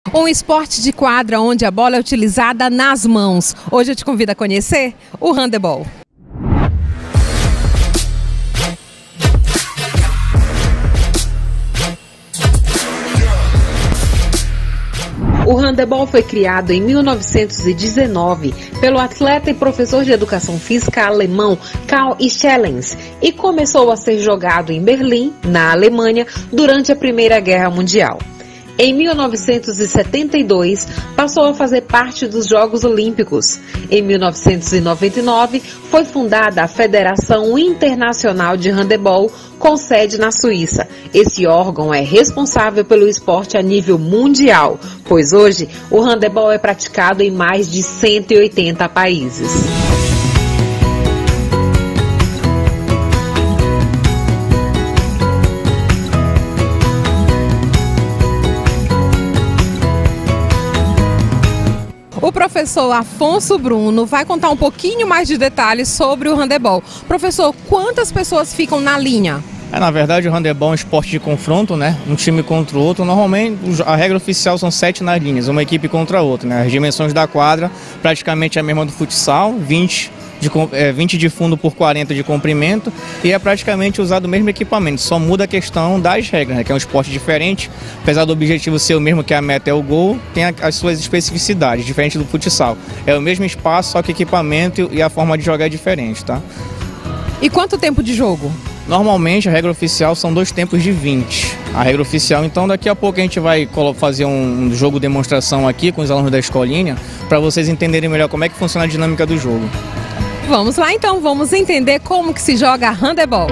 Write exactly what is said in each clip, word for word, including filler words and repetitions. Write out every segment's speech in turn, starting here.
Um esporte de quadra onde a bola é utilizada nas mãos. Hoje eu te convido a conhecer o handebol. O handebol foi criado em mil novecentos e dezenove pelo atleta e professor de educação física alemão Karl Schellens e começou a ser jogado em Berlim, na Alemanha, durante a Primeira Guerra Mundial. Em mil novecentos e setenta e dois, passou a fazer parte dos Jogos Olímpicos. Em mil novecentos e noventa e nove, foi fundada a Federação Internacional de Handebol, com sede na Suíça. Esse órgão é responsável pelo esporte a nível mundial, pois hoje o handebol é praticado em mais de cento e oitenta países. O professor Afonso Bruno vai contar um pouquinho mais de detalhes sobre o handebol. Professor, quantas pessoas ficam na linha? É, na verdade, o handebol é um esporte de confronto, né? Um time contra o outro. Normalmente, a regra oficial são sete nas linhas, uma equipe contra a outra, né? As dimensões da quadra praticamente é a mesma do futsal, vinte de, é, vinte de fundo por quarenta de comprimento, e é praticamente usado o mesmo equipamento. Só muda a questão das regras, né? Que é um esporte diferente, apesar do objetivo ser o mesmo, que a meta é o gol, tem as suas especificidades, diferente do futsal. É o mesmo espaço, só que equipamento e a forma de jogar é diferente, tá? E quanto tempo de jogo? Normalmente a regra oficial são dois tempos de vinte. A regra oficial, então daqui a pouco a gente vai fazer um jogo demonstração aqui com os alunos da escolinha, para vocês entenderem melhor como é que funciona a dinâmica do jogo. Vamos lá então, vamos entender como que se joga handebol.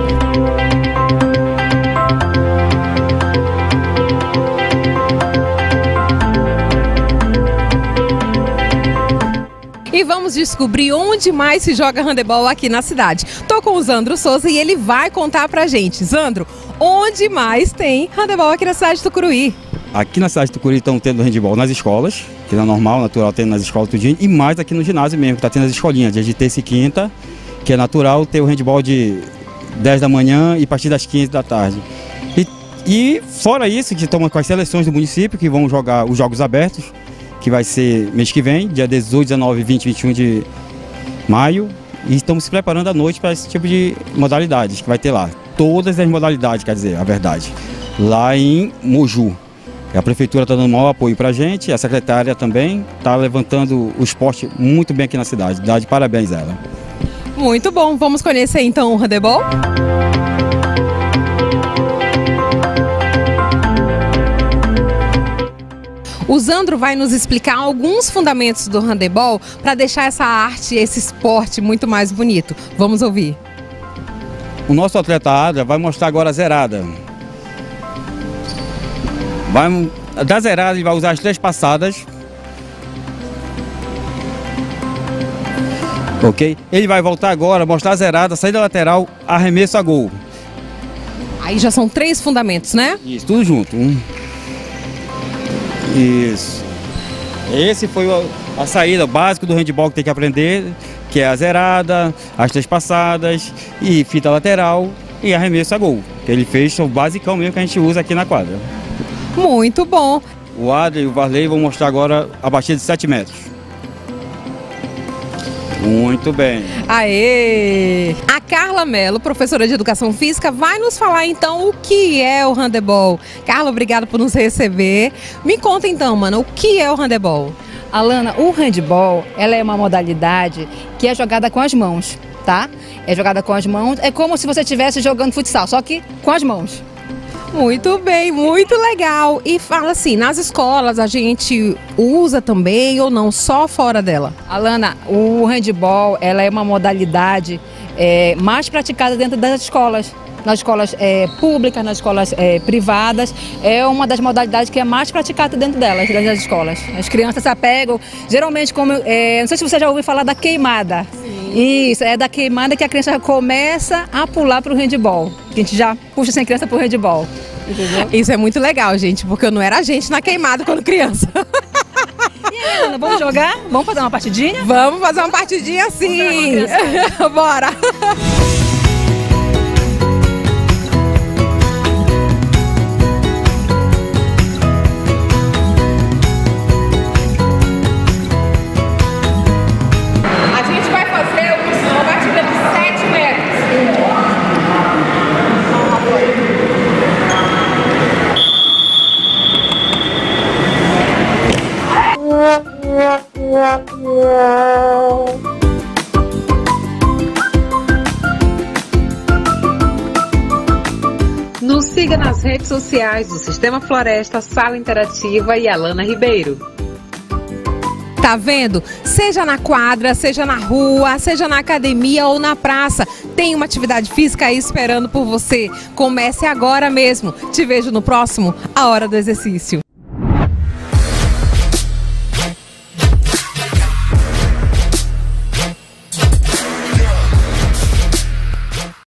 E vamos descobrir onde mais se joga handebol aqui na cidade. Tô com o Zandro Souza e ele vai contar pra gente. Zandro, onde mais tem handebol aqui na cidade de Tucuruí? Aqui na cidade de Tucuruí estão tendo handebol nas escolas, que é normal, natural, tendo nas escolas tudinho, e mais aqui no ginásio mesmo, que tá tendo as escolinhas, dia de terça e quinta, que é natural ter o handebol de dez da manhã e a partir das quinze da tarde. E, e fora isso, que estamos com as seleções do município, que vão jogar os Jogos Abertos, que vai ser mês que vem, dia dezoito, dezenove, vinte, vinte e um de maio, e estamos se preparando à noite para esse tipo de modalidades que vai ter lá. Todas as modalidades, quer dizer, a verdade, lá em Moju. A prefeitura está dando maior apoio para a gente, a secretária também está levantando o esporte muito bem aqui na cidade. Dá de parabéns a ela. Muito bom, vamos conhecer então o handebol? O Zandro vai nos explicar alguns fundamentos do handebol para deixar essa arte, esse esporte muito mais bonito. Vamos ouvir. O nosso atleta Adria vai mostrar agora a zerada. Vai, da zerada ele vai usar as três passadas. Ok? Ele vai voltar agora, mostrar a zerada, saída lateral, arremesso a gol. Aí já são três fundamentos, né? Isso, tudo junto. Um. Isso. Esse foi a, a saída básica do handebol que tem que aprender, que é a zerada, as três passadas e fita lateral e arremesso a gol. Que ele fez o basicão mesmo que a gente usa aqui na quadra. Muito bom. O Adria e o Varley vão mostrar agora a batida de sete metros. Muito bem. Aê! A Carla Mello, professora de Educação Física, vai nos falar então o que é o handebol. Carla, obrigada por nos receber. Me conta então, mano, o que é o handebol? Alana, o handebol, ela é uma modalidade que é jogada com as mãos, tá? É jogada com as mãos, é como se você estivesse jogando futsal, só que com as mãos. Muito bem, muito legal. E fala assim, nas escolas a gente usa também ou não, só fora dela? Alana, o handebol, ela é uma modalidade é, mais praticada dentro das escolas. Nas escolas é, públicas, nas escolas é, privadas, é uma das modalidades que é mais praticada dentro delas, das escolas. As crianças se apegam, geralmente, como, é, não sei se você já ouviu falar da queimada. Sim. Isso, é da queimada que a criança começa a pular para o handebol. A gente já puxa sem criança para o handebol. Entendeu? Isso é muito legal, gente, porque eu não era gente na queimada quando criança. E aí, Ana, vamos jogar? Vamos fazer uma partidinha? Vamos fazer uma partidinha sim! Bora! nas redes sociais do Sistema Floresta, Sala Interativa e Alana Ribeiro. Tá vendo? Seja na quadra, seja na rua, seja na academia ou na praça, tem uma atividade física aí esperando por você. Comece agora mesmo. Te vejo no próximo A Hora do Exercício.